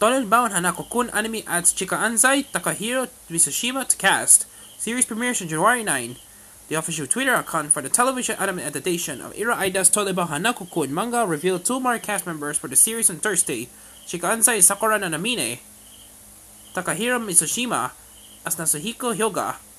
Tolenbaum Hanako-kun anime adds Chika Anzai, Takahiro Mitsushima to cast. Series premieres on January 9. The official Twitter account for the television anime adaptation of Ira Aida's Tolenbaum Hanako-kun manga revealed 2 more cast members for the series on Thursday. Chika Anzai Sakura Nanamine, Takahiro Mitsushima as Nasuhiko Hyoga,